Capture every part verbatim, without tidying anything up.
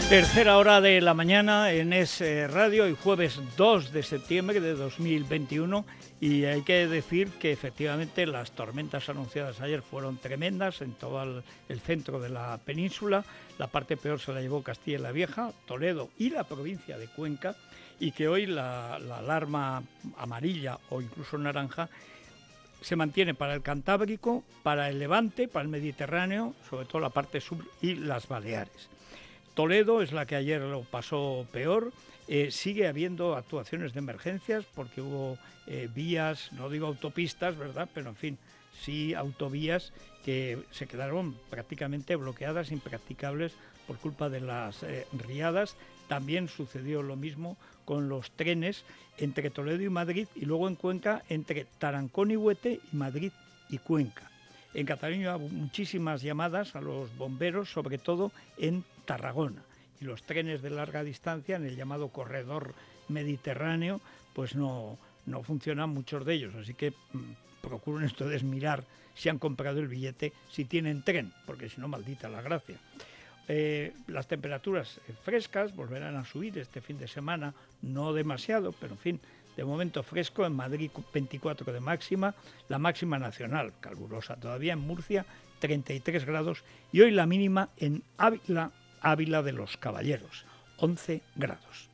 Tercera hora de la mañana en Es Radio, el jueves dos de septiembre de dos mil veintiuno, y hay que decir que efectivamente las tormentas anunciadas ayer fueron tremendas en todo el, el centro de la península. La parte peor se la llevó Castilla la Vieja, Toledo y la provincia de Cuenca, y que hoy la, la alarma amarilla o incluso naranja se mantiene para el Cantábrico, para el Levante, para el Mediterráneo, sobre todo la parte sur y las Baleares. Toledo es la que ayer lo pasó peor. Eh, sigue habiendo actuaciones de emergencias porque hubo eh, vías, no digo autopistas, ¿verdad? Pero en fin, sí autovías que se quedaron prácticamente bloqueadas, impracticables por culpa de las eh, riadas. También sucedió lo mismo con los trenes entre Toledo y Madrid, y luego en Cuenca entre Tarancón y Huete y Madrid y Cuenca. En Cataluña hubo muchísimas llamadas a los bomberos, sobre todo en Tarragona, y los trenes de larga distancia en el llamado corredor mediterráneo pues no, no funcionan muchos de ellos, así que mmm, procuren ustedes mirar si han comprado el billete, si tienen tren, porque si no, maldita la gracia. Eh, las temperaturas frescas volverán a subir este fin de semana, no demasiado, pero en fin, de momento fresco. En Madrid veinticuatro de máxima, la máxima nacional, calurosa todavía. En Murcia treinta y tres grados, y hoy la mínima en Ávila, Ávila de los Caballeros, once grados.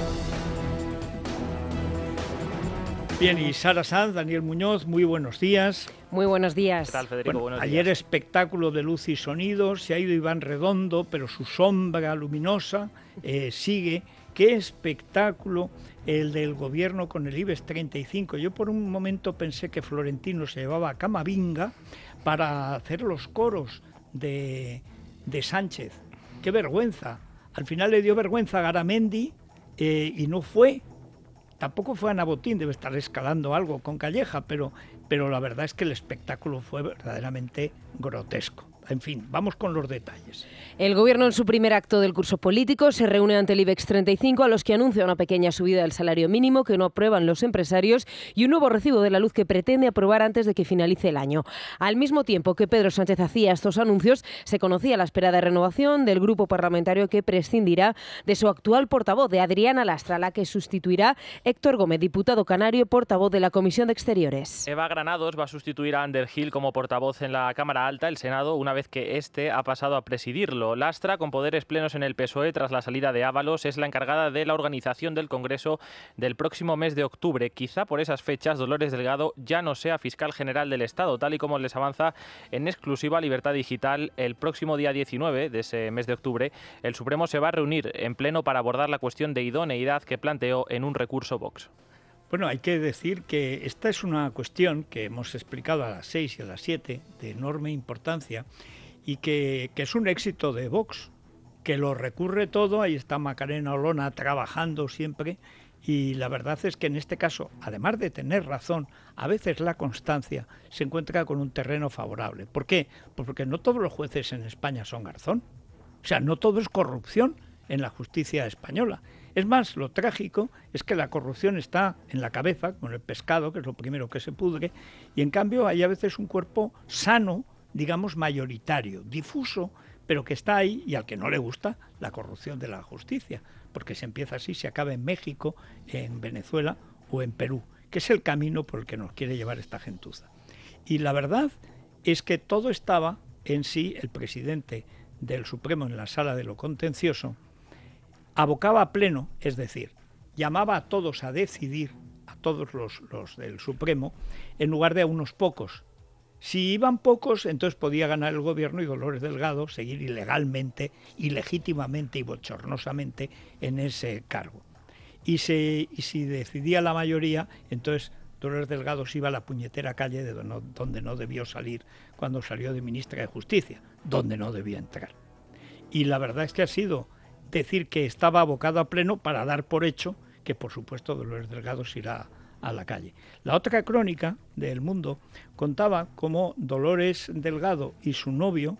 Bien, y Sara Sanz, Daniel Muñoz, muy buenos días. Muy buenos días. ¿Qué tal, Federico? Bueno, buenos ayer días. Espectáculo de luz y sonido, se ha ido Iván Redondo, pero su sombra luminosa eh, sigue. Qué espectáculo el del gobierno con el IBEX treinta y cinco. Yo por un momento pensé que Florentino se llevaba a Camavinga para hacer los coros de, de Sánchez. ¡Qué vergüenza! Al final le dio vergüenza a Garamendi eh, y no fue. Tampoco fue Ana Botín, debe estar escalando algo con Calleja, pero, pero la verdad es que el espectáculo fue verdaderamente grotesco. En fin, vamos con los detalles. El Gobierno, en su primer acto del curso político, se reúne ante el IBEX treinta y cinco, a los que anuncia una pequeña subida del salario mínimo que no aprueban los empresarios y un nuevo recibo de la luz que pretende aprobar antes de que finalice el año. Al mismo tiempo que Pedro Sánchez hacía estos anuncios, se conocía la esperada renovación del grupo parlamentario que prescindirá de su actual portavoz, de Adriana Lastra, la que sustituirá Héctor Gómez, diputado canario, portavoz de la Comisión de Exteriores. Eva Granados va a sustituir a Ander Gil como portavoz en la Cámara Alta, el Senado, una vez que este ha pasado a presidirlo. Lastra, con poderes plenos en el P S O E tras la salida de Ábalos, es la encargada de la organización del Congreso del próximo mes de octubre. Quizá por esas fechas Dolores Delgado ya no sea fiscal general del Estado, tal y como les avanza en exclusiva Libertad Digital. El próximo día diecinueve de ese mes de octubre, el Supremo se va a reunir en pleno para abordar la cuestión de idoneidad que planteó en un recurso Vox. Bueno, hay que decir que esta es una cuestión que hemos explicado a las seis y a las siete, de enorme importancia, y que, que es un éxito de Vox, que lo recurre todo. Ahí está Macarena Olona trabajando siempre, y la verdad es que en este caso, además de tener razón, a veces la constancia se encuentra con un terreno favorable. ¿Por qué? Pues porque no todos los jueces en España son Garzón. O sea, no todo es corrupción en la justicia española. Es más, lo trágico es que la corrupción está en la cabeza, con el pescado, que es lo primero que se pudre, y en cambio hay a veces un cuerpo sano, digamos mayoritario, difuso, pero que está ahí y al que no le gusta la corrupción de la justicia, porque se empieza así, se acaba en México, en Venezuela o en Perú, que es el camino por el que nos quiere llevar esta gentuza. Y la verdad es que todo estaba en sí. El presidente del Supremo, en la sala de lo contencioso, abocaba a pleno, es decir, llamaba a todos a decidir, a todos los, los del Supremo, en lugar de a unos pocos. Si iban pocos, entonces podía ganar el gobierno y Dolores Delgado seguir ilegalmente, ilegítimamente y bochornosamente en ese cargo. Y, se, y si decidía la mayoría, entonces Dolores Delgado se iba a la puñetera calle de donde no, donde no debió salir cuando salió de ministra de Justicia, donde no debía entrar. Y la verdad es que ha sido decir que estaba abocado a pleno para dar por hecho que, por supuesto, Dolores Delgado se irá a la calle. La otra crónica del Mundo contaba cómo Dolores Delgado y su novio,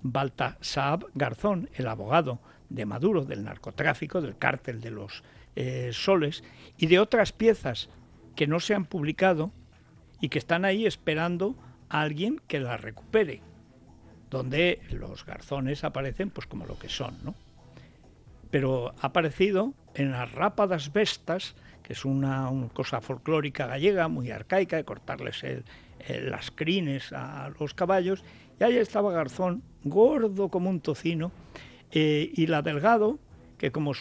Baltasar Garzón, el abogado de Maduro, del narcotráfico, del cártel de los eh, soles, y de otras piezas que no se han publicado y que están ahí esperando a alguien que las recupere, donde los Garzones aparecen pues como lo que son, ¿no? pero ha aparecido en las rápadas vestas, que es una, una cosa folclórica gallega muy arcaica, de cortarles el, el, las crines a los caballos, y ahí estaba Garzón, gordo como un tocino, eh, y la Delgado, que como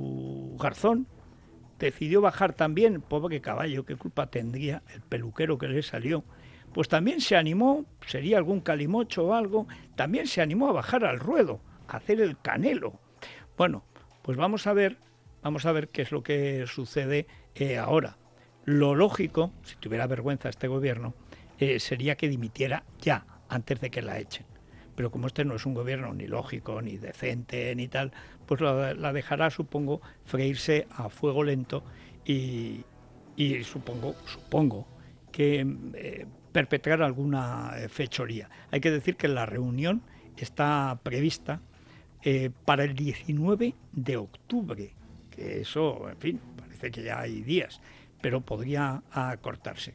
su Garzón decidió bajar también, pobre caballo, qué culpa tendría el peluquero que le salió, pues también se animó, sería algún calimocho o algo, también se animó a bajar al ruedo, a hacer el Canelo. Bueno, pues vamos a ver, vamos a ver qué es lo que sucede eh, ahora. Lo lógico, si tuviera vergüenza este gobierno, eh, sería que dimitiera ya, antes de que la echen. Pero como este no es un gobierno ni lógico, ni decente, ni tal, pues la, la dejará, supongo, freírse a fuego lento y, y supongo, supongo que eh, perpetrar alguna eh, fechoría. Hay que decir que la reunión está prevista eh, para el diecinueve de octubre, que eso, en fin, parece que ya hay días, pero podría acortarse.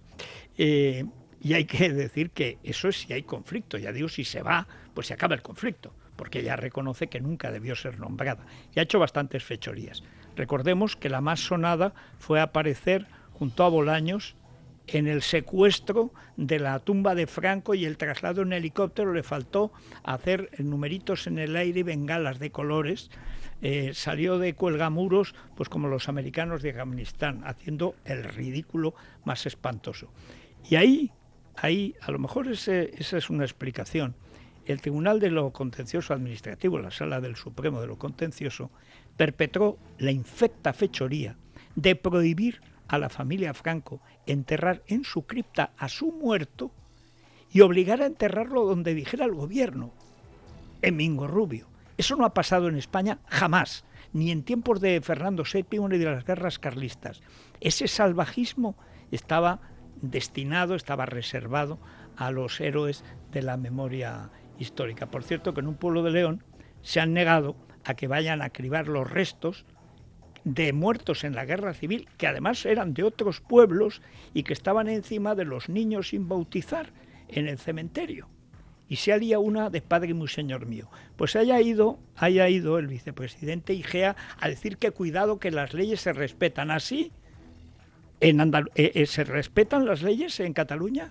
Eh, y hay que decir que eso es si hay conflicto, ya digo, si se va, pues se acaba el conflicto, porque ella reconoce que nunca debió ser nombrada y ha hecho bastantes fechorías. Recordemos que la más sonada fue aparecer junto a Bolaños en el secuestro de la tumba de Franco y el traslado en helicóptero. Le faltó hacer numeritos en el aire y bengalas de colores. Eh, salió de cuelgamuros, pues como los americanos de Afganistán, haciendo el ridículo más espantoso. Y ahí, ahí a lo mejor ese, esa es una explicación. El Tribunal de lo Contencioso Administrativo, la Sala del Supremo de lo Contencioso, perpetró la infecta fechoría de prohibir a la familia Franco enterrar en su cripta a su muerto y obligar a enterrarlo donde dijera el gobierno, en Mingorrubio. Eso no ha pasado en España jamás, ni en tiempos de Fernando séptimo ni de las guerras carlistas. Ese salvajismo estaba destinado, estaba reservado a los héroes de la memoria histórica. Por cierto, que en un pueblo de León se han negado a que vayan a cribar los restos de muertos en la guerra civil, que además eran de otros pueblos y que estaban encima de los niños sin bautizar en el cementerio. Y se haría una de padre muy señor mío. Pues haya ido, haya ido el vicepresidente Igea a decir que cuidado, que las leyes se respetan. ¿Así? ¿En Andal- eh, eh, ¿Se respetan las leyes en Cataluña?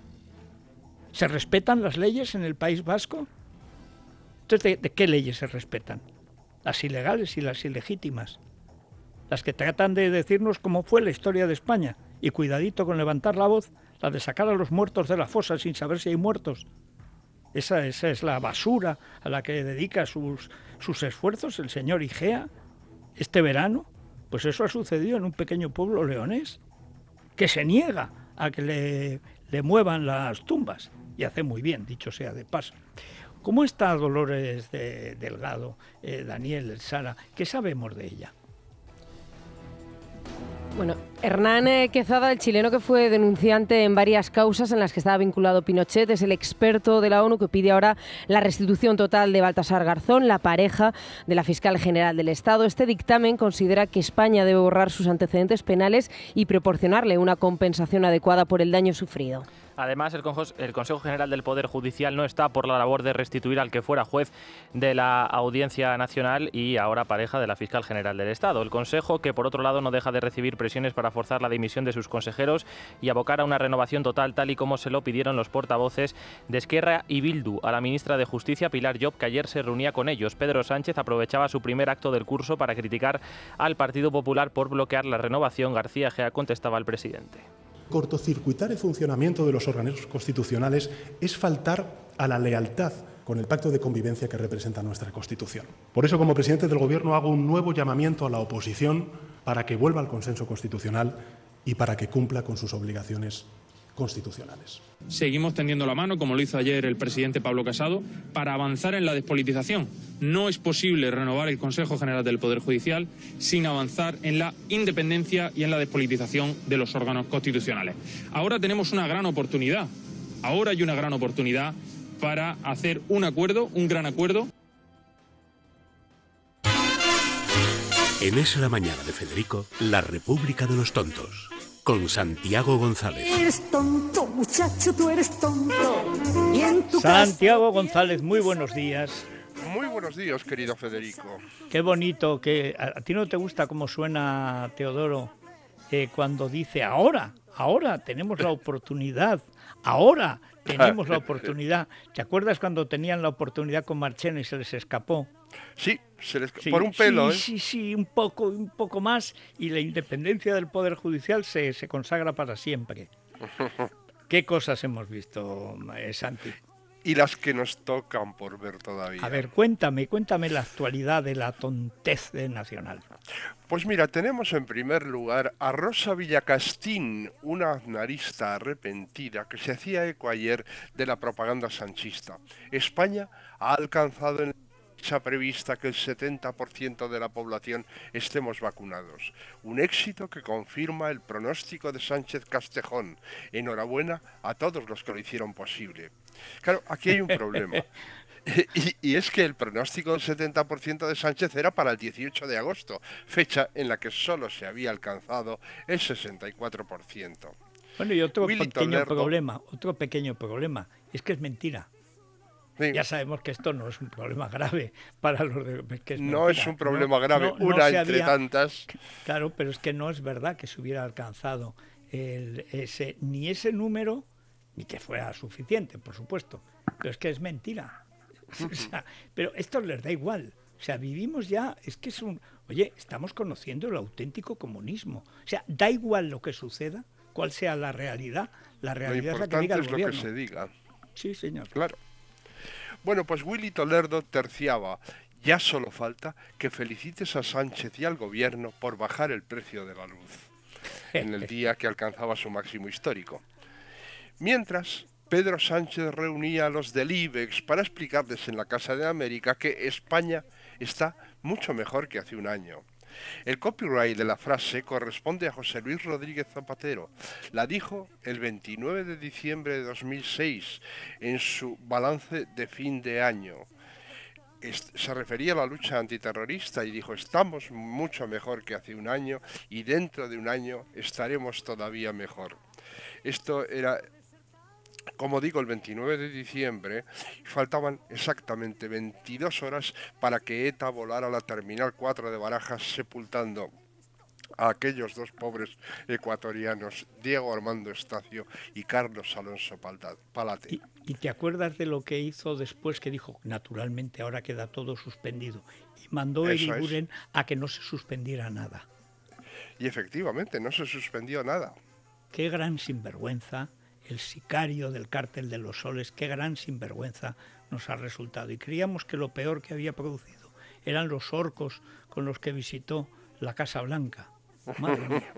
¿Se respetan las leyes en el País Vasco? Entonces, ¿de, de qué leyes se respetan? Las ilegales y las ilegítimas. Las que tratan de decirnos cómo fue la historia de España. Y cuidadito con levantar la voz, la de sacar a los muertos de la fosa sin saber si hay muertos. Esa, esa es la basura a la que dedica sus, sus esfuerzos el señor Igea este verano. Pues eso ha sucedido en un pequeño pueblo leonés, que se niega a que le, le muevan las tumbas. Y hace muy bien, dicho sea de paso. ¿Cómo está Dolores de Delgado, eh, Daniel, Sara? ¿Qué sabemos de ella? Bueno, Hernán Quezada, el chileno que fue denunciante en varias causas en las que estaba vinculado Pinochet, es el experto de la ONU que pide ahora la restitución total de Baltasar Garzón, la pareja de la fiscal general del Estado. Este dictamen considera que España debe borrar sus antecedentes penales y proporcionarle una compensación adecuada por el daño sufrido. Además, el Consejo General del Poder Judicial no está por la labor de restituir al que fuera juez de la Audiencia Nacional y ahora pareja de la Fiscal General del Estado. El Consejo, que por otro lado no deja de recibir presiones para forzar la dimisión de sus consejeros y abocar a una renovación total, tal y como se lo pidieron los portavoces de Esquerra y Bildu a la ministra de Justicia, Pilar Llop, que ayer se reunía con ellos. Pedro Sánchez aprovechaba su primer acto del curso para criticar al Partido Popular por bloquear la renovación. García Egea contestaba al presidente. Cortocircuitar el funcionamiento de los órganos constitucionales es faltar a la lealtad con el pacto de convivencia que representa nuestra Constitución. Por eso, como presidente del Gobierno, hago un nuevo llamamiento a la oposición para que vuelva al consenso constitucional y para que cumpla con sus obligaciones constitucionales. Seguimos tendiendo la mano, como lo hizo ayer el presidente Pablo Casado, para avanzar en la despolitización. No es posible renovar el Consejo General del Poder Judicial sin avanzar en la independencia y en la despolitización de los órganos constitucionales. Ahora tenemos una gran oportunidad, ahora hay una gran oportunidad para hacer un acuerdo, un gran acuerdo. En Es la Mañana de Federico, la República de los Tontos, con Santiago González. Eres tonto, muchacho, tú eres tonto. Y en tu Santiago González, muy buenos días. Muy buenos días, querido Federico. Qué bonito, que a, a ti no te gusta cómo suena Teodoro eh, cuando dice ahora, ahora tenemos la oportunidad, ahora tenemos la oportunidad. ¿Te acuerdas cuando tenían la oportunidad con Marchena y se les escapó? Sí, se les... Sí, por un pelo, sí, ¿eh? Sí, sí, un poco, un poco más y la independencia del Poder Judicial se, se consagra para siempre. ¿Qué cosas hemos visto, eh, Santi? Y las que nos tocan por ver todavía. A ver, cuéntame, cuéntame la actualidad de la tontez de nacional. Pues mira, tenemos en primer lugar a Rosa Villacastín, una aznarista arrepentida que se hacía eco ayer de la propaganda sanchista. España ha alcanzado en la fecha prevista que el setenta por ciento de la población estemos vacunados. Un éxito que confirma el pronóstico de Sánchez Castejón. Enhorabuena a todos los que lo hicieron posible. Claro, aquí hay un problema. Y, y es que el pronóstico del setenta por ciento de Sánchez era para el dieciocho de agosto, fecha en la que solo se había alcanzado el sesenta y cuatro por ciento. Bueno, y otro Willy pequeño Tolerdo, problema, otro pequeño problema, es que es mentira. sí, Ya sabemos que esto no es un problema grave para los de, que es no mentira. es un problema No, grave, no, no una se entre había- tantas. Claro, pero es que no es verdad que se hubiera alcanzado el, ese, ni ese número, ni que fuera suficiente, por supuesto. Pero es que es mentira. O sea, pero esto les da igual. O sea, vivimos ya, es que es un... Oye, estamos conociendo el auténtico comunismo. O sea, da igual lo que suceda, cuál sea la realidad. La Lo realidad es la que importante diga el es lo gobierno. que se diga. Sí, señor. Claro. Bueno, pues Willy Tolerdo terciaba. Ya solo falta que felicites a Sánchez y al gobierno por bajar el precio de la luz en el día que alcanzaba su máximo histórico. Mientras, Pedro Sánchez reunía a los del IBEX para explicarles en la Casa de América que España está mucho mejor que hace un año. El copyright de la frase corresponde a José Luis Rodríguez Zapatero. La dijo el veintinueve de diciembre de dos mil seis en su balance de fin de año. Est- se refería a la lucha antiterrorista y dijo: estamos mucho mejor que hace un año y dentro de un año estaremos todavía mejor. Esto era, como digo, el veintinueve de diciembre, faltaban exactamente veintidós horas para que ETA volara la Terminal cuatro de Barajas, sepultando a aquellos dos pobres ecuatorianos, Diego Armando Estacio y Carlos Alonso Palda- Palate. ¿Y, y te acuerdas de lo que hizo después? Que dijo, naturalmente, ahora queda todo suspendido. Y mandó a Eso es. Eguiguren a que no se suspendiera nada. Y efectivamente, no se suspendió nada. Qué gran sinvergüenza, el sicario del cártel de los soles, qué gran sinvergüenza nos ha resultado. Y creíamos que lo peor que había producido eran los orcos con los que visitó la Casa Blanca. Madre mía.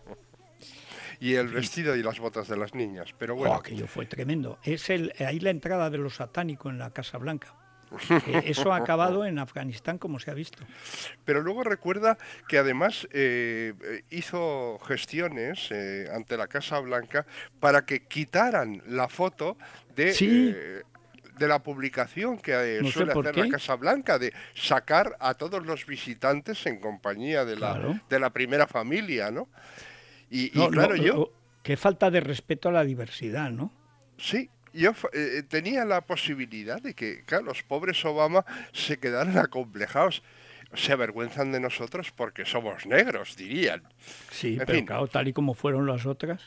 Y el vestido y las botas de las niñas, pero bueno. Oh, aquello fue tremendo. Es el, ahí la entrada de lo satánico en la Casa Blanca. Eh, eso ha acabado en Afganistán, como se ha visto. Pero luego recuerda que además eh, hizo gestiones eh, ante la Casa Blanca para que quitaran la foto de, Sí. eh, de la publicación que eh, No sé suele por hacer qué. la Casa Blanca, de sacar a todos los visitantes en compañía de la, Claro. de la primera familia, ¿no? Y, y No, claro, no, yo... oh, qué falta de respeto a la diversidad, ¿no? Sí, yo eh, tenía la posibilidad de que, claro, los pobres Obama se quedaran acomplejados. Se avergüenzan de nosotros porque somos negros, dirían. Sí, En pero fin. claro, tal y como fueron las otras.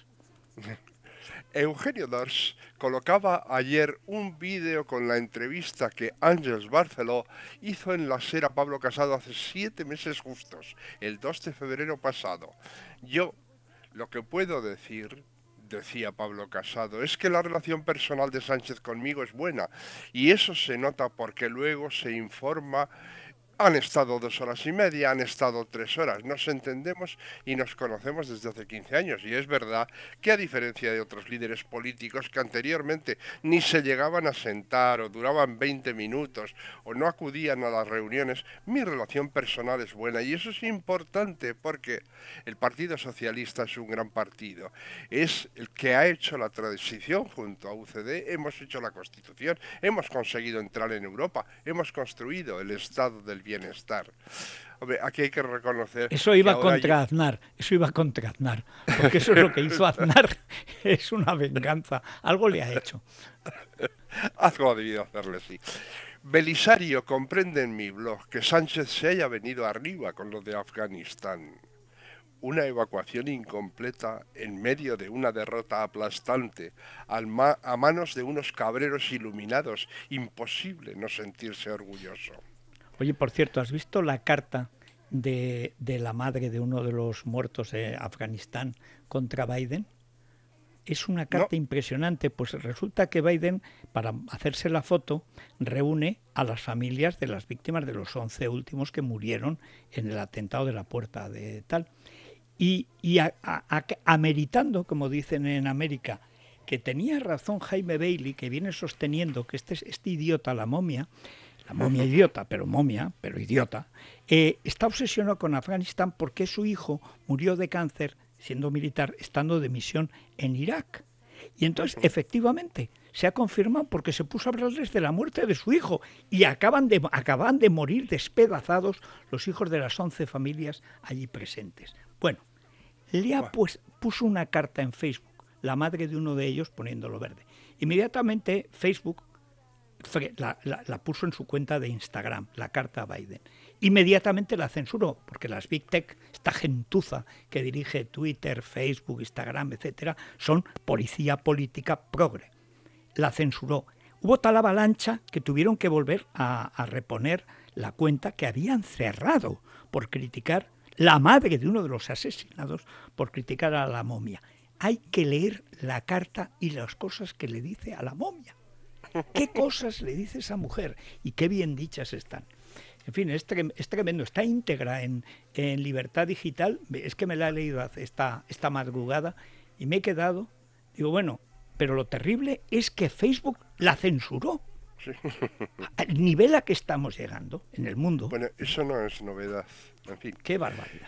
Eugenio Dors colocaba ayer un vídeo con la entrevista que Ángels Barceló hizo en la SER a Pablo Casado hace siete meses justos, el dos de febrero pasado. Yo, lo que puedo decir, decía Pablo Casado, es que la relación personal de Sánchez conmigo es buena, y eso se nota porque luego se informa. Han estado dos horas y media, han estado tres horas, nos entendemos y nos conocemos desde hace quince años. Y es verdad que, a diferencia de otros líderes políticos que anteriormente ni se llegaban a sentar o duraban veinte minutos o no acudían a las reuniones, mi relación personal es buena. Y eso es importante porque el Partido Socialista es un gran partido. Es el que ha hecho la transición junto a U C D, hemos hecho la Constitución, hemos conseguido entrar en Europa, hemos construido el Estado del bienestar. Hombre, aquí hay que reconocer... Eso iba que ahora contra yo- Aznar, eso iba contra Aznar, porque eso es lo que hizo Aznar, es una venganza, algo le ha hecho. Algo ha debido hacerle, sí. Belisario comprende en mi blog que Sánchez se haya venido arriba con lo de Afganistán. Una evacuación incompleta en medio de una derrota aplastante al ma a manos de unos cabreros iluminados. Imposible no sentirse orgulloso. Oye, por cierto, ¿has visto la carta de, de la madre de uno de los muertos de Afganistán contra Biden? Es una carta no. impresionante, pues resulta que Biden, para hacerse la foto, reúne a las familias de las víctimas de los once últimos que murieron en el atentado de la Puerta de tal. Y, y a, a, a, ameritando, como dicen en América, que tenía razón Jaime Bailey, que viene sosteniendo que este, este idiota, la momia, la momia idiota, pero momia, pero idiota, eh, está obsesionado con Afganistán porque su hijo murió de cáncer, siendo militar, estando de misión en Irak. Y entonces, efectivamente, se ha confirmado porque se puso a hablarles de la muerte de su hijo y acaban de, acaban de morir despedazados los hijos de las once familias allí presentes. Bueno, Lea pues, puso una carta en Facebook, la madre de uno de ellos poniéndolo verde. Inmediatamente Facebook la, la, la puso en su cuenta de Instagram, la carta a Biden. Inmediatamente la censuró, porque las Big Tech, esta gentuza que dirige Twitter, Facebook, Instagram, etcétera, son policía política progre. La censuró. Hubo tal avalancha que tuvieron que volver a, a reponer la cuenta que habían cerrado por criticar la madre de uno de los asesinados, por criticar a la momia. Hay que leer la carta y las cosas que le dice a la momia. ¿Qué cosas le dice esa mujer? Y qué bien dichas están. En fin, es, trem es tremendo. Está íntegra en, en Libertad Digital. Es que me la he leído hace esta, esta madrugada y me he quedado. Digo, bueno, pero lo terrible es que Facebook la censuró. Sí. Al nivel a que estamos llegando en el mundo. Bueno, eso no es novedad. En fin. Qué barbaridad.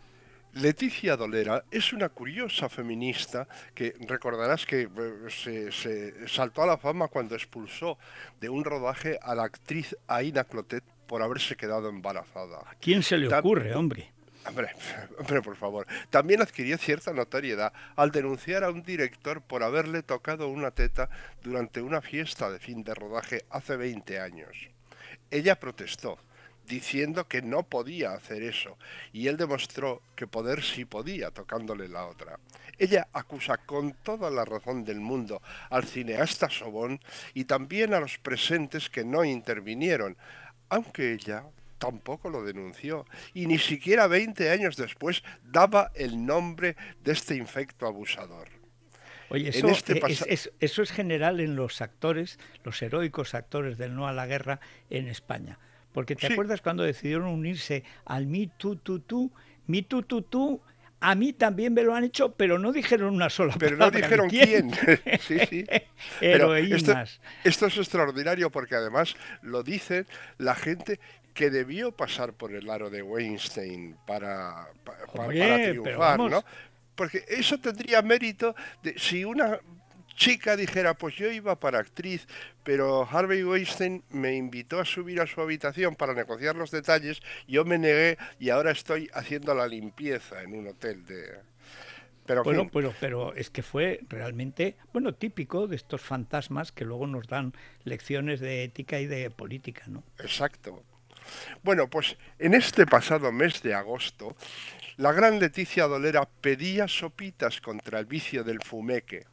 Leticia Dolera es una curiosa feminista que recordarás que se, se saltó a la fama cuando expulsó de un rodaje a la actriz Aina Clotet por haberse quedado embarazada. ¿A quién se le ocurre, hombre? Hombre, hombre, por favor. También adquirió cierta notoriedad al denunciar a un director por haberle tocado una teta durante una fiesta de fin de rodaje hace veinte años. Ella protestó, diciendo que no podía hacer eso, y él demostró que poder sí podía, tocándole la otra. Ella acusa con toda la razón del mundo al cineasta Sobón y también a los presentes que no intervinieron, aunque ella tampoco lo denunció, y ni siquiera veinte años después daba el nombre de este infecto abusador. Oye, eso, este es, es, eso es general en los actores, los heroicos actores del no a la guerra en España. Porque te sí. acuerdas cuando decidieron unirse al Me Too, Too, Too, Me Too, Too, Too, a mí también me lo han hecho, pero no dijeron una sola pero palabra. Pero no dijeron quién. quién. sí, sí. Pero esto, esto es extraordinario porque además lo dicen la gente que debió pasar por el aro de Weinstein para, para, Oye, para triunfar, ¿no? Porque eso tendría mérito de si una chica dijera, pues yo iba para actriz, pero Harvey Weinstein me invitó a subir a su habitación para negociar los detalles, yo me negué y ahora estoy haciendo la limpieza en un hotel de... Pero, bueno, fin. pero, pero es que fue realmente, bueno, típico de estos fantasmas que luego nos dan lecciones de ética y de política, ¿no? Exacto. Bueno, pues en este pasado mes de agosto, la gran Leticia Dolera pedía sopitas contra el vicio del fumeque.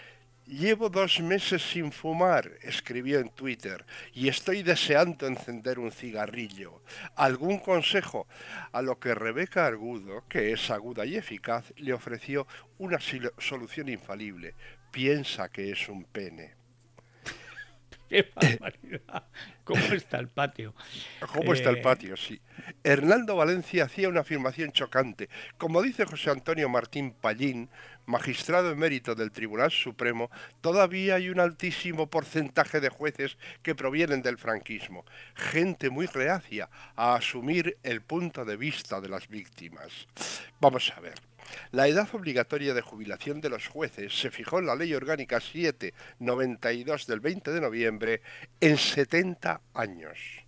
Llevo dos meses sin fumar, escribió en Twitter, y estoy deseando encender un cigarrillo. ¿Algún consejo? A lo que Rebeca Argudo, que es aguda y eficaz, le ofreció una solución infalible. Piensa que es un pene. ¡Qué barbaridad! ¿Cómo está el patio? ¿Cómo está eh... el patio? Sí. Hernando Valencia hacía una afirmación chocante. Como dice José Antonio Martín Pallín, magistrado emérito del Tribunal Supremo, todavía hay un altísimo porcentaje de jueces que provienen del franquismo. Gente muy reacia a asumir el punto de vista de las víctimas. Vamos a ver. La edad obligatoria de jubilación de los jueces se fijó en la Ley Orgánica siete noventa y dos del veinte de noviembre en setenta años.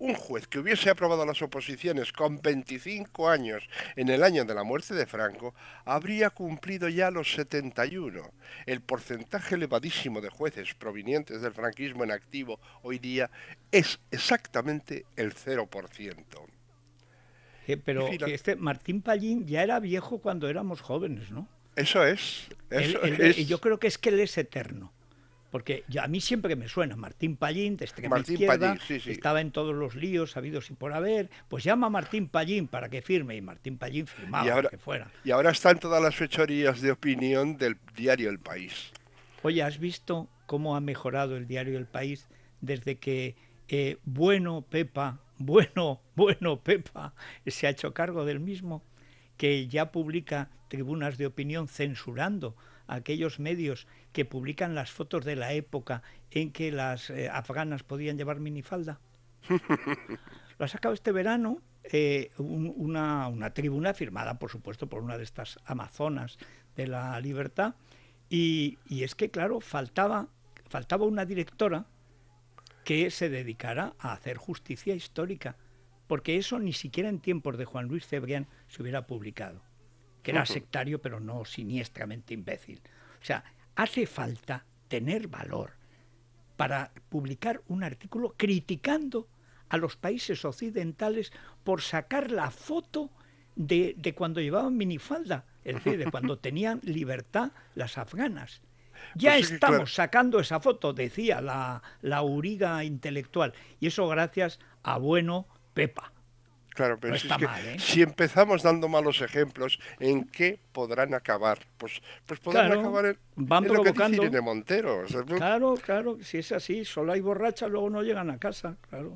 un juez que hubiese aprobado las oposiciones con veinticinco años en el año de la muerte de Franco habría cumplido ya los setenta y uno. El porcentaje elevadísimo de jueces provenientes del franquismo en activo hoy día es exactamente el cero por ciento. Eh, pero Fila... que este Martín Pallín ya era viejo cuando éramos jóvenes, ¿no? Eso es. Eso el, el, es. Yo creo que es que él es eterno. Porque yo, a mí siempre me suena Martín Pallín, de extrema Martín izquierda, Pallín, sí, sí. estaba en todos los líos habidos y por haber, pues llama a Martín Pallín para que firme, y Martín Pallín firmaba, y ahora, que fuera. Y ahora están todas las fechorías de opinión del diario El País. Oye, ¿has visto cómo ha mejorado el diario El País desde que eh, bueno Pepa, bueno, bueno Pepa, se ha hecho cargo del mismo? Que ya publica tribunas de opinión censurando a aquellos medios que publican las fotos de la época en que las eh, afganas podían llevar minifalda. Lo ha sacado este verano eh, un, una, una tribuna firmada, por supuesto, por una de estas amazonas de la libertad. Y, y es que, claro, faltaba, faltaba una directora que se dedicara a hacer justicia histórica, porque eso ni siquiera en tiempos de Juan Luis Cebrián se hubiera publicado, que era sectario pero no siniestramente imbécil. O sea, hace falta tener valor para publicar un artículo criticando a los países occidentales por sacar la foto de, de cuando llevaban minifalda, es decir, de cuando tenían libertad las afganas. Ya pues sí, estamos claro. sacando esa foto, decía la, la auriga intelectual, y eso gracias a bueno Pepa. Claro, pero no si, está es que mal, ¿eh? si empezamos dando malos ejemplos, ¿en qué podrán acabar? Pues, pues podrán Claro, acabar en, van en lo que dice provocando. Irene Montero. O sea, Claro, claro, si es así, solo hay borrachas, luego no llegan a casa, claro.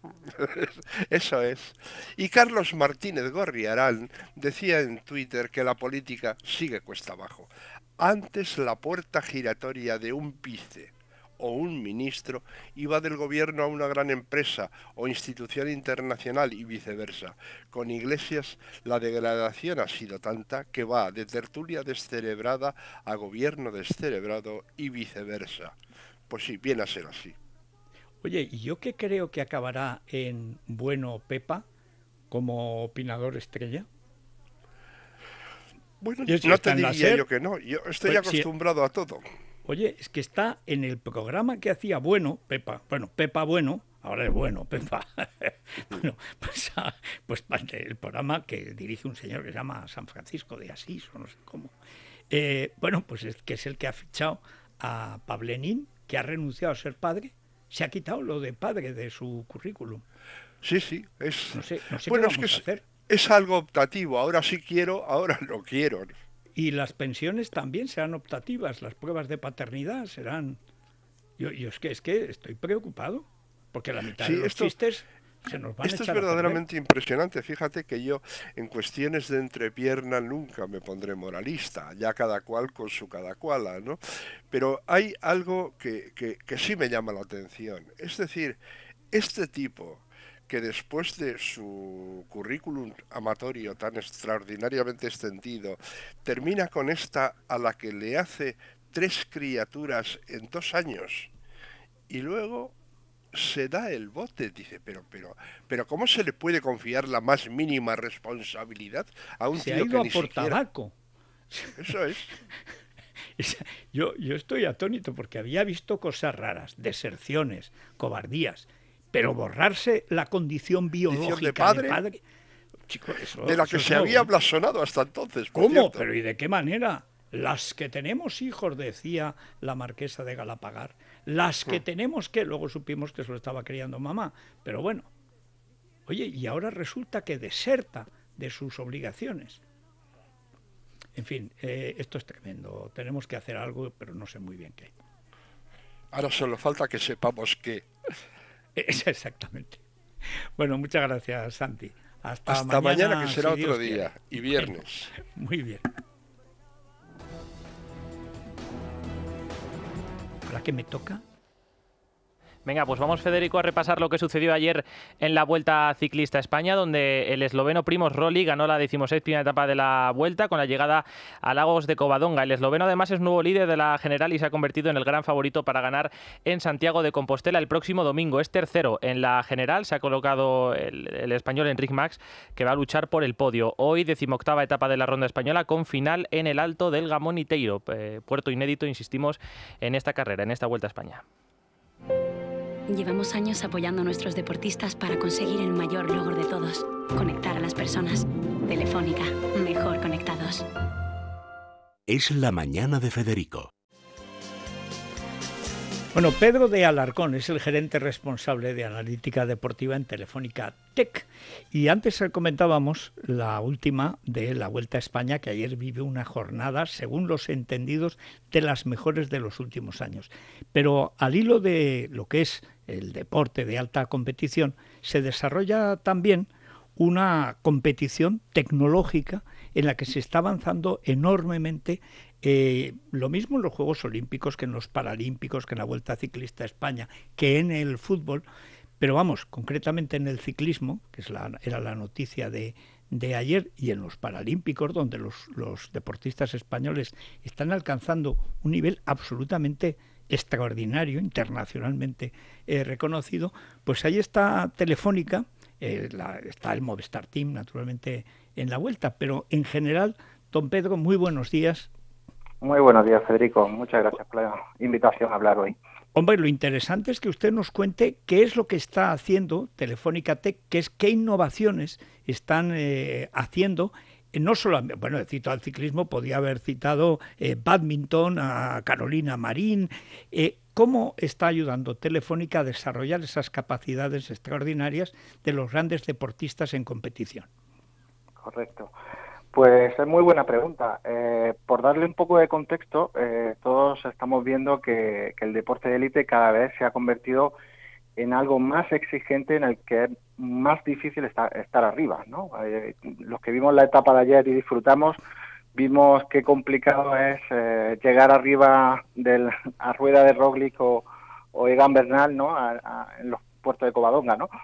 Eso es. Y Carlos Martínez Gorriarán decía en Twitter que la política sigue cuesta abajo. Antes la puerta giratoria de un vice o un ministro iba del gobierno a una gran empresa o institución internacional y viceversa. Con Iglesias la degradación ha sido tanta que va de tertulia descerebrada a gobierno descerebrado y viceversa. Pues sí, viene a ser así. Oye, ¿y yo qué creo que acabará en bueno Pepa como opinador estrella? Bueno, Yo, si no está te en la diría SER, yo que no. Yo estoy pues, si- acostumbrado a todo. Oye, es que está en el programa que hacía Bueno, Pepa, bueno, Pepa Bueno, ahora es Bueno, Pepa. Bueno, pues, ah, pues el programa que dirige un señor que se llama San Francisco de Asís, o no sé cómo. Eh, bueno, pues es que es el que ha fichado a Pablenín, que ha renunciado a ser padre, se ha quitado lo de padre de su currículum. Sí, sí. Es... No sé, no sé bueno, qué es vamos que a es, hacer. es algo optativo. Ahora sí quiero, ahora no quiero. Y las pensiones también serán optativas, las pruebas de paternidad serán... Yo, yo es que es que estoy preocupado, porque la mitad Sí, de los esto- chistes se nos van a Esto es echar a perder. verdaderamente impresionante. Fíjate que yo en cuestiones de entrepierna nunca me pondré moralista, ya cada cual con su cada cual, ¿no? Pero hay algo que, que, que sí me llama la atención. Es decir, este tipo que después de su currículum amatorio tan extraordinariamente extendido, termina con esta a la que le hace tres criaturas en dos años y luego se da el bote, dice, pero, pero, pero ¿cómo se le puede confiar la más mínima responsabilidad a un Se ha tío ido que a ni por siquiera... tabaco. Eso es. Yo, yo estoy atónito porque había visto cosas raras, deserciones, cobardías, pero borrarse la condición biológica de padre, padre chico, eso, de la eso que es se nuevo, había ¿eh? blasonado hasta entonces. por ¿Cómo? cierto. ¿Pero y de qué manera? Las que tenemos hijos, decía la marquesa de Galapagar. Las que Hmm. tenemos que, luego supimos que se lo estaba criando mamá. Pero bueno, oye, y ahora resulta que deserta de sus obligaciones. En fin, eh, esto es tremendo. Tenemos que hacer algo, pero no sé muy bien qué. Ahora solo falta que sepamos que... Es exactamente. Bueno, muchas gracias, Santi. Hasta, Hasta mañana, mañana, que será si otro Dios día, quiere. y viernes. Bueno, muy bien. ¿Ahora qué me toca? Venga, pues vamos, Federico, a repasar lo que sucedió ayer en la Vuelta Ciclista a España, donde el esloveno Primož Roglič ganó la decimoséptima etapa de la Vuelta con la llegada a Lagos de Covadonga. El esloveno además es nuevo líder de la general y se ha convertido en el gran favorito para ganar en Santiago de Compostela el próximo domingo. Es tercero en la general, se ha colocado el, el español Enric Mas, que va a luchar por el podio. Hoy, decimoctava etapa de la Ronda Española con final en el Alto del Gamoniteiro, eh, puerto inédito, insistimos, en esta carrera, en esta Vuelta a España. Llevamos años apoyando a nuestros deportistas para conseguir el mayor logro de todos, conectar a las personas. Telefónica, mejor conectados. Es la mañana de Federico. Bueno, Pedro de Alarcón es el gerente responsable de analítica deportiva en Telefónica Tech. Y antes comentábamos la última de la Vuelta a España, que ayer vive una jornada, según los entendidos, de las mejores de los últimos años. Pero al hilo de lo que es el deporte de alta competición, se desarrolla también una competición tecnológica en la que se está avanzando enormemente. Eh, lo mismo en los Juegos Olímpicos que en los Paralímpicos, que en la Vuelta Ciclista a España, que en el fútbol, pero vamos, concretamente en el ciclismo, que es la, era la noticia de, de ayer, y en los Paralímpicos, donde los, los deportistas españoles están alcanzando un nivel absolutamente extraordinario, internacionalmente eh, reconocido, pues ahí está Telefónica, eh, la, está el Movistar Team, naturalmente, en la Vuelta, pero en general, don Pedro, muy buenos días. Muy buenos días, Federico. Muchas gracias por la invitación a hablar hoy. Hombre, lo interesante es que usted nos cuente qué es lo que está haciendo Telefónica Tech, qué es qué innovaciones están eh, haciendo. Eh, no solamente, bueno, he citado al ciclismo, podía haber citado eh, badminton, a Carolina Marín. Eh, ¿Cómo está ayudando Telefónica a desarrollar esas capacidades extraordinarias de los grandes deportistas en competición? Correcto. Pues es muy buena pregunta. Eh, por darle un poco de contexto, eh, todos estamos viendo que, que el deporte de élite cada vez se ha convertido en algo más exigente, en el que es más difícil estar, estar arriba, ¿no? Eh, los que vimos la etapa de ayer y disfrutamos, vimos qué complicado es eh, llegar arriba del, a rueda de Roglič o, o Egan Bernal, ¿no? A, a, en los puertos de Covadonga, ¿no?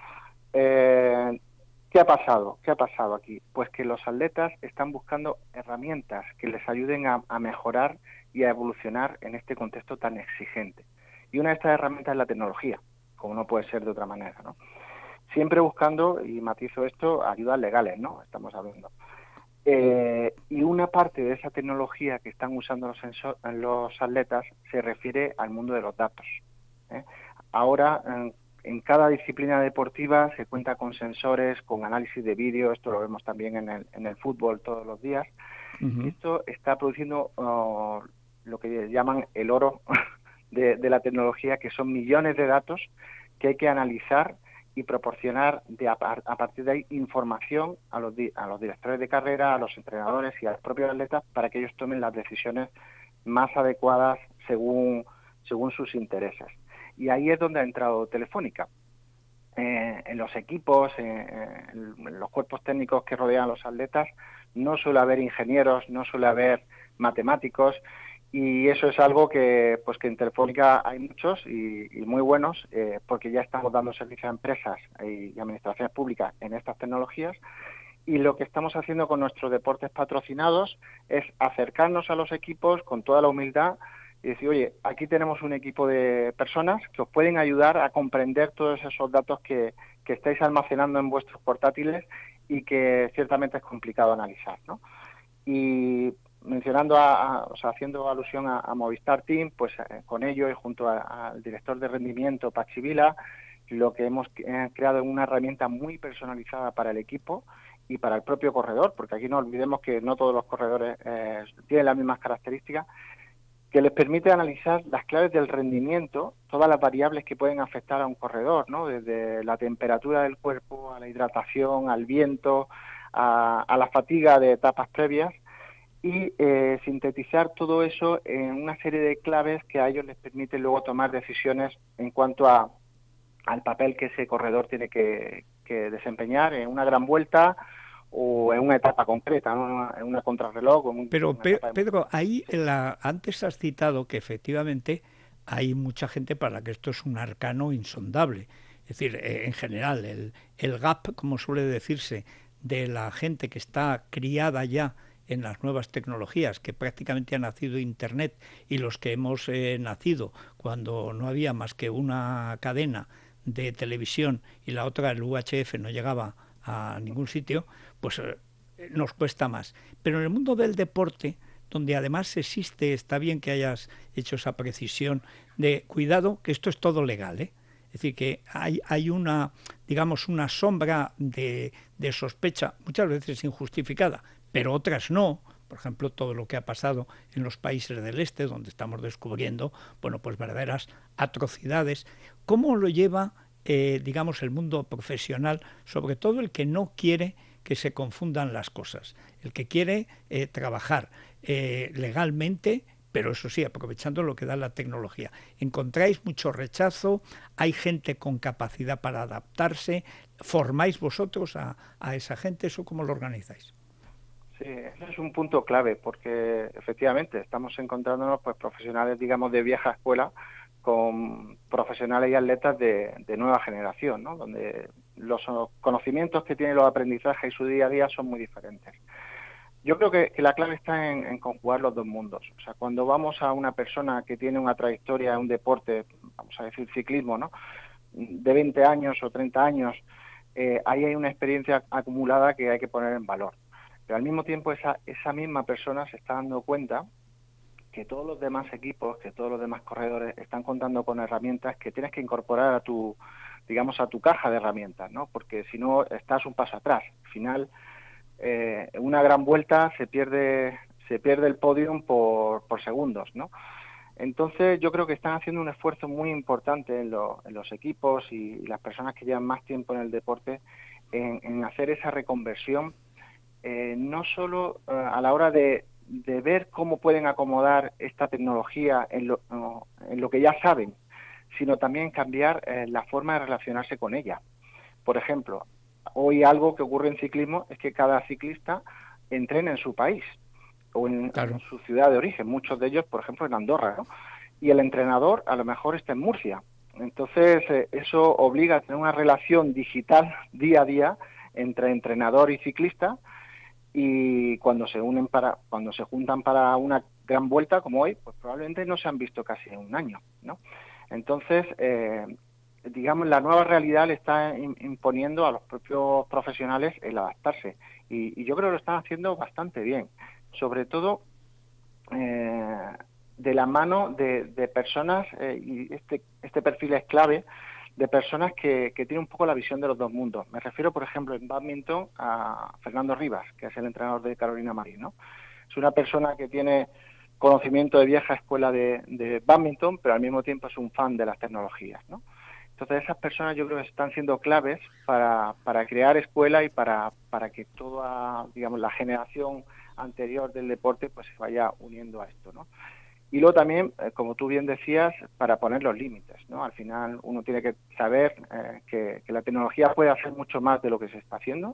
Eh, ¿Qué ha pasado? ¿Qué ha pasado aquí? Pues que los atletas están buscando herramientas que les ayuden a, a mejorar y a evolucionar en este contexto tan exigente. Y una de estas herramientas es la tecnología, como no puede ser de otra manera, ¿no? Siempre buscando, y matizo esto, ayudas legales, ¿no? Estamos hablando. Eh, y una parte de esa tecnología que están usando los, sensor, los atletas se refiere al mundo de los datos, ¿eh? Ahora, eh, en cada disciplina deportiva se cuenta con sensores, con análisis de vídeo, esto lo vemos también en el, en el fútbol todos los días. Uh-huh. Esto está produciendo uh, lo que llaman el oro de, de la tecnología, que son millones de datos que hay que analizar y proporcionar de a, a partir de ahí información a los, di, a los directores de carrera, a los entrenadores y a los propios atletas para que ellos tomen las decisiones más adecuadas según, según sus intereses. Y ahí es donde ha entrado Telefónica. Eh, en los equipos, eh, en los cuerpos técnicos que rodean a los atletas, no suele haber ingenieros, no suele haber matemáticos, y eso es algo que, pues que en Telefónica hay muchos y, y muy buenos, eh, porque ya estamos dando servicio a empresas y, y administraciones públicas en estas tecnologías. Y lo que estamos haciendo con nuestros deportes patrocinados es acercarnos a los equipos con toda la humildad y decir, oye, aquí tenemos un equipo de personas que os pueden ayudar a comprender todos esos datos que, que estáis almacenando en vuestros portátiles y que ciertamente es complicado analizar, ¿no? Y mencionando, a, a, o sea, haciendo alusión a, a Movistar Team, pues eh, con ello y junto al director de rendimiento, Pachi Vila, lo que hemos eh, creado es una herramienta muy personalizada para el equipo y para el propio corredor, porque aquí no olvidemos que no todos los corredores eh, tienen las mismas características, que les permite analizar las claves del rendimiento, todas las variables que pueden afectar a un corredor, ¿no? Desde la temperatura del cuerpo, a la hidratación, al viento, a, a la fatiga de etapas previas, y eh, sintetizar todo eso en una serie de claves que a ellos les permite luego tomar decisiones en cuanto a al papel que ese corredor tiene que, que desempeñar en una gran vuelta o en una etapa concreta, ¿no? En una contrarreloj. O un, Pero, una Pe Pedro, ahí sí. la, antes has citado que efectivamente hay mucha gente para que esto es un arcano insondable. Es decir, eh, en general, el, el gap, como suele decirse, de la gente que está criada ya en las nuevas tecnologías, que prácticamente ha nacido Internet, y los que hemos eh, nacido cuando no había más que una cadena de televisión y la otra, el U H F, no llegaba a ningún sitio, pues eh, nos cuesta más. Pero en el mundo del deporte, donde además existe, está bien que hayas hecho esa precisión de cuidado, que esto es todo legal, ¿eh? Es decir, que hay, hay una, digamos, una sombra de, de sospecha, muchas veces injustificada, pero otras no. Por ejemplo, todo lo que ha pasado en los países del este, donde estamos descubriendo, bueno, pues verdaderas atrocidades. ¿Cómo lo lleva, eh, digamos, el mundo profesional, sobre todo el que no quiere que se confundan las cosas, el que quiere eh, trabajar eh, legalmente, pero eso sí, aprovechando lo que da la tecnología? ¿Encontráis mucho rechazo? ¿Hay gente con capacidad para adaptarse? ¿Formáis vosotros a, a esa gente? ¿Eso cómo lo organizáis? Sí, ese es un punto clave, porque efectivamente estamos encontrándonos pues profesionales, digamos, de vieja escuela con profesionales y atletas de, de nueva generación, ¿no? Donde los conocimientos que tienen, los aprendizajes y su día a día son muy diferentes. Yo creo que, que la clave está en, en conjugar los dos mundos. O sea, cuando vamos a una persona que tiene una trayectoria en un deporte, vamos a decir ciclismo, ¿no?, de veinte años o treinta años, eh, ahí hay una experiencia acumulada que hay que poner en valor. Pero al mismo tiempo esa, esa misma persona se está dando cuenta que todos los demás equipos, que todos los demás corredores están contando con herramientas que tienes que incorporar a tu, digamos, a tu caja de herramientas, ¿no? Porque si no estás un paso atrás. Al final, eh, una gran vuelta se pierde se pierde el podium por, por segundos, ¿no? Entonces yo creo que están haciendo un esfuerzo muy importante en, lo, en los equipos y, y las personas que llevan más tiempo en el deporte en, en hacer esa reconversión, eh, no solo eh, a la hora de, de ver cómo pueden acomodar esta tecnología en lo, no, en lo que ya saben, sino también cambiar eh, la forma de relacionarse con ella. Por ejemplo, hoy algo que ocurre en ciclismo es que cada ciclista entrena en su país o en, claro, en su ciudad de origen, muchos de ellos, por ejemplo, en Andorra, ¿no? Y el entrenador a lo mejor está en Murcia. Entonces, eh, eso obliga a tener una relación digital día a día entre entrenador y ciclista, y cuando se unen para, cuando se juntan para una gran vuelta como hoy, pues probablemente no se han visto casi en un año, ¿no? Entonces, eh, digamos, la nueva realidad le está imponiendo a los propios profesionales el adaptarse, y, y yo creo que lo están haciendo bastante bien, sobre todo eh, de la mano de, de personas, eh, y este, este perfil es clave, de personas que, que tienen un poco la visión de los dos mundos. Me refiero, por ejemplo, en bádminton a Fernando Rivas, que es el entrenador de Carolina Marín, ¿no? Es una persona que tiene conocimiento de vieja escuela de, de bádminton, pero al mismo tiempo es un fan de las tecnologías, ¿no? Entonces esas personas yo creo que están siendo claves para, para crear escuela y para, para que toda, digamos, la generación anterior del deporte pues se vaya uniendo a esto, ¿no? Y luego también, eh, como tú bien decías, para poner los límites, ¿no? Al final uno tiene que saber eh, que, que la tecnología puede hacer mucho más de lo que se está haciendo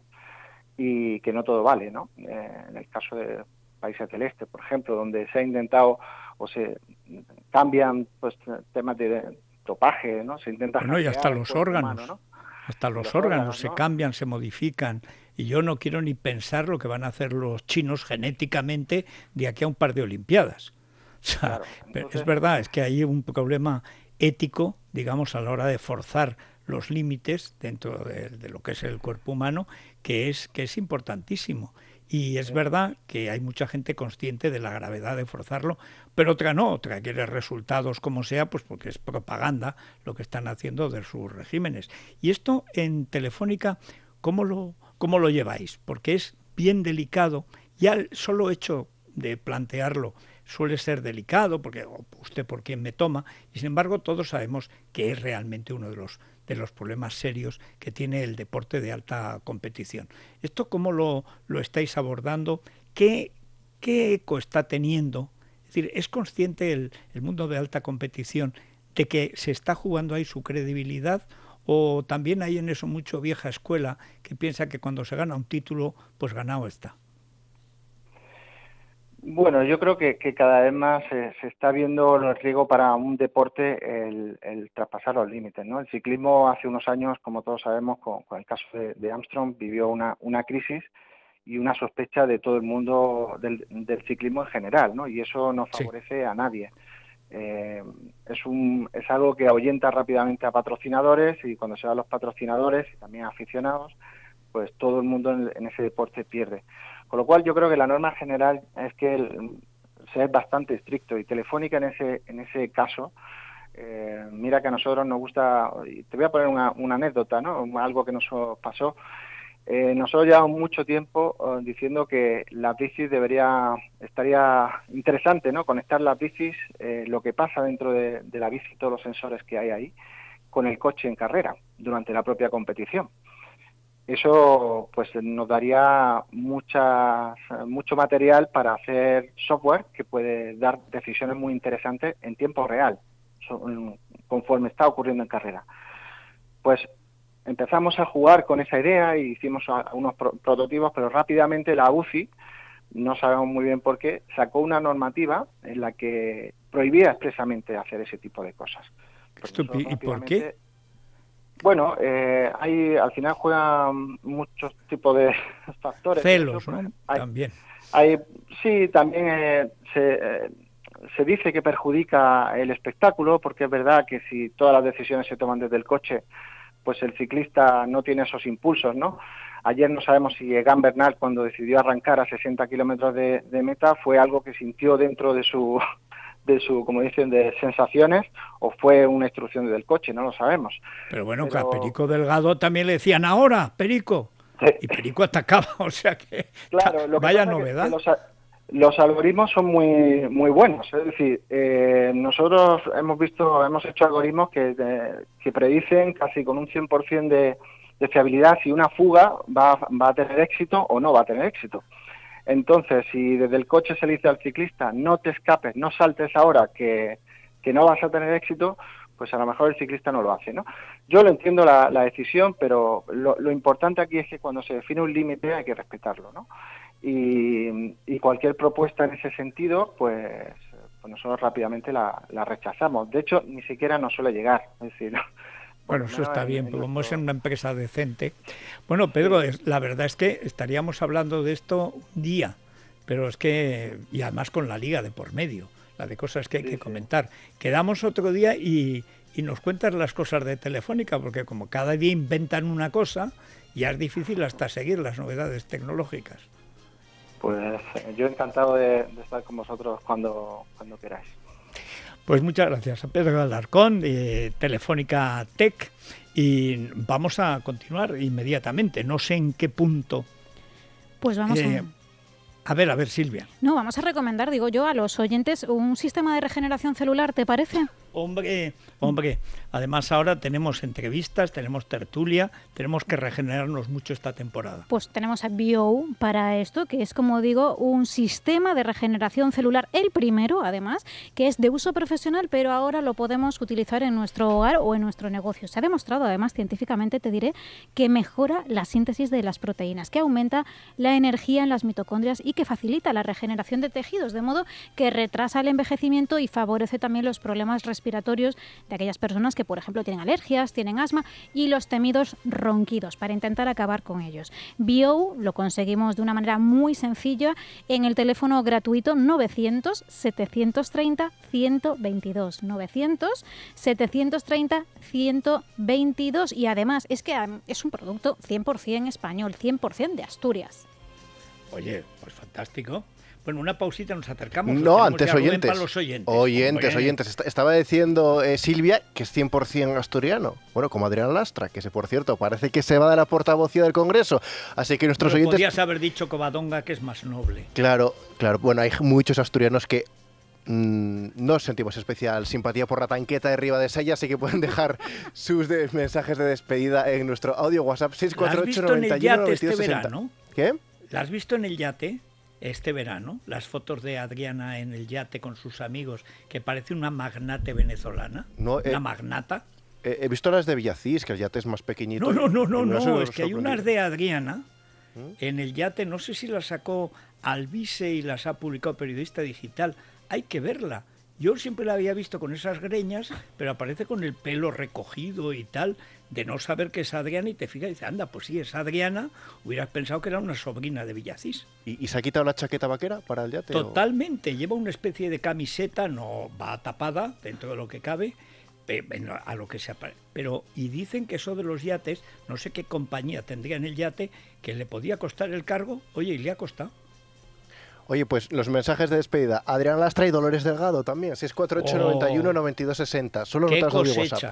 y que no todo vale, ¿no? Eh, en el caso de países del este, por ejemplo, donde se ha intentado o se cambian pues temas de dopaje, ¿no? Se intenta bueno, y hasta los órganos, humano, ¿no? hasta los, los órganos, órganos, se ¿no? cambian, se modifican, y yo no quiero ni pensar lo que van a hacer los chinos genéticamente de aquí a un par de Olimpiadas. O sea, Claro, entonces, es verdad, es que hay un problema ético, digamos, a la hora de forzar los límites dentro de, de lo que es el cuerpo humano, que es que es importantísimo. Y es verdad que hay mucha gente consciente de la gravedad de forzarlo, pero otra no, otra quiere resultados como sea, pues porque es propaganda lo que están haciendo de sus regímenes. Y esto en Telefónica, ¿cómo lo, cómo lo lleváis? Porque es bien delicado, ya el solo hecho de plantearlo suele ser delicado, porque oh, usted por quién me toma, y sin embargo todos sabemos que es realmente uno de los de los problemas serios que tiene el deporte de alta competición. ¿Esto cómo lo, lo estáis abordando? ¿Qué, qué eco está teniendo? Es decir, ¿es consciente el, el mundo de alta competición de que se está jugando ahí su credibilidad? ¿O también hay en eso mucho vieja escuela que piensa que cuando se gana un título, pues ganado está? Bueno, yo creo que, que cada vez más eh, se está viendo el riesgo para un deporte el, el traspasar los límites, ¿no? El ciclismo hace unos años, como todos sabemos, con, con el caso de, de Armstrong, vivió una, una crisis y una sospecha de todo el mundo del, del ciclismo en general, ¿no? Y eso no favorece sí. a nadie. Eh, es, un, es algo que ahuyenta rápidamente a patrocinadores, y cuando se van los patrocinadores y también a aficionados, pues todo el mundo en, en ese deporte pierde. Con lo cual yo creo que la norma general es que el, se es bastante estricto, y Telefónica en ese en ese caso, eh, mira que a nosotros nos gusta, y te voy a poner una, una anécdota, ¿no? Algo que nos pasó. Eh, nosotros llevamos mucho tiempo uh, diciendo que las bicis debería, estaría interesante, ¿no? Conectar las bicis, eh, lo que pasa dentro de, de la bici, todos los sensores que hay ahí, con el coche en carrera, durante la propia competición. Eso pues nos daría muchas, mucho material para hacer software que puede dar decisiones muy interesantes en tiempo real, conforme está ocurriendo en carrera. Pues empezamos a jugar con esa idea y hicimos unos pro prototipos, pero rápidamente la U C I, no sabemos muy bien por qué, sacó una normativa en la que prohibía expresamente hacer ese tipo de cosas. ¿Y por qué? Bueno, eh, hay, al final juegan muchos tipos de factores. Celos, ¿no? Hay, también. Hay, sí, también eh, se, eh, se dice que perjudica el espectáculo, porque es verdad que si todas las decisiones se toman desde el coche, pues el ciclista no tiene esos impulsos, ¿no? Ayer no sabemos si Egan Bernal, cuando decidió arrancar a sesenta kilómetros de, de meta, fue algo que sintió dentro de su... de su, como dicen, de sensaciones, o fue una instrucción del coche, no lo sabemos. Pero bueno, Pero... que a Perico Delgado también le decían, ahora, Perico, sí. Y Perico atacaba, o sea que, claro, lo que vaya pasa novedad. Es que los, los algoritmos son muy muy buenos, es decir, eh, nosotros hemos visto, hemos hecho algoritmos que, de, que predicen casi con un cien por ciento de, de fiabilidad si una fuga va, va a tener éxito o no va a tener éxito. Entonces, si desde el coche se le dice al ciclista, no te escapes, no saltes ahora, que, que no vas a tener éxito, pues a lo mejor el ciclista no lo hace, ¿no? Yo lo entiendo la, la decisión, pero lo, lo importante aquí es que cuando se define un límite hay que respetarlo, ¿no? Y, y cualquier propuesta en ese sentido, pues, pues nosotros rápidamente la, la rechazamos. De hecho, ni siquiera nos suele llegar, es decir, ¿no? Bueno, eso está bien, porque como es en una empresa decente. Bueno, Pedro, es, la verdad es que estaríamos hablando de esto un día, pero es que, y además con la liga de por medio, la de cosas que hay sí, que comentar. Sí. Quedamos otro día y, y nos cuentas las cosas de Telefónica, porque como cada día inventan una cosa, ya es difícil hasta seguir las novedades tecnológicas. Pues yo encantado de, de estar con vosotros cuando, cuando queráis. Pues muchas gracias a Pedro Alarcón de Telefónica Tech, y vamos a continuar inmediatamente. No sé en qué punto. Pues vamos eh, a... A ver, a ver, Silvia. No, vamos a recomendar, digo yo, a los oyentes un sistema de regeneración celular, ¿te parece? Hombre, hombre. Además ahora tenemos entrevistas, tenemos tertulia, tenemos que regenerarnos mucho esta temporada. Pues tenemos a Bio para esto, que es, como digo, un sistema de regeneración celular, el primero, además, que es de uso profesional, pero ahora lo podemos utilizar en nuestro hogar o en nuestro negocio. Se ha demostrado, además, científicamente, te diré, que mejora la síntesis de las proteínas, que aumenta la energía en las mitocondrias y que facilita la regeneración de tejidos, de modo que retrasa el envejecimiento y favorece también los problemas respiratorios de aquellas personas que, por ejemplo, tienen alergias, tienen asma y los temidos ronquidos, para intentar acabar con ellos. Bio lo conseguimos de una manera muy sencilla en el teléfono gratuito novecientos, setecientos treinta, ciento veintidós. novecientos, setecientos treinta, ciento veintidós. Y además es que es un producto cien por ciento español, cien por ciento de Asturias. Oye, pues fantástico. Bueno, una pausita, nos acercamos. No, antes oyentes. Para los oyentes. Oyentes, Hombre. oyentes. Estaba diciendo eh, Silvia que es cien por ciento asturiano. Bueno, como Adrián Lastra, que se, por cierto, parece que se va de la portavocía del Congreso. Así que nuestros Pero oyentes... podías haber dicho Covadonga, que es más noble. Claro, claro. Bueno, hay muchos asturianos que mmm, no sentimos especial simpatía por la tanqueta de Ribadesella, así que pueden dejar sus de mensajes de despedida en nuestro audio WhatsApp seis cuatro ocho, nueve uno, nueve dos, seis cero. Verano? ¿Qué? ¿La has visto en el yate este verano? Las fotos de Adriana en el yate con sus amigos, que parece una magnate venezolana. No, una eh, magnata. Eh, he visto las de Villacís, que el yate es más pequeñito. No, no, no, no, no, es que hay unas de Adriana en el yate, no sé si la sacó Alvise y las ha publicado Periodista Digital, hay que verla. Yo siempre la había visto con esas greñas, pero aparece con el pelo recogido y tal, de no saber que es Adriana, y te fijas y dices, anda, pues sí, es Adriana, hubieras pensado que era una sobrina de Villacís. ¿Y, y se ha quitado la chaqueta vaquera para el yate? Totalmente, o... lleva una especie de camiseta, no va tapada, dentro de lo que cabe, a lo que se aparece. Pero, y dicen que eso de los yates, no sé qué compañía tendría en el yate, que le podía costar el cargo, oye, y le ha costado. Oye, pues los mensajes de despedida. Adrián Lastra y Dolores Delgado también. seis cuatro ocho, noventa y uno, noventa y dos, sesenta. Solo notas de audio WhatsApp.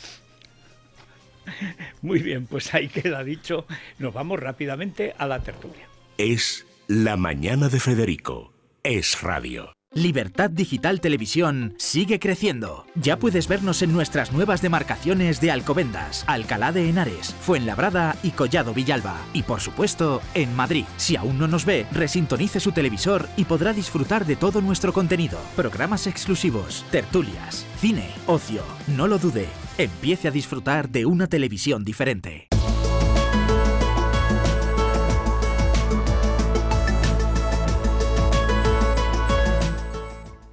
Muy bien, pues ahí queda dicho. Nos vamos rápidamente a la tertulia. Es La Mañana de Federico. Es radio. Libertad Digital Televisión sigue creciendo. Ya puedes vernos en nuestras nuevas demarcaciones de Alcobendas, Alcalá de Henares, Fuenlabrada y Collado Villalba. Y por supuesto, en Madrid. Si aún no nos ve, resintonice su televisor y podrá disfrutar de todo nuestro contenido. Programas exclusivos, tertulias, cine, ocio. No lo dude. Empiece a disfrutar de una televisión diferente.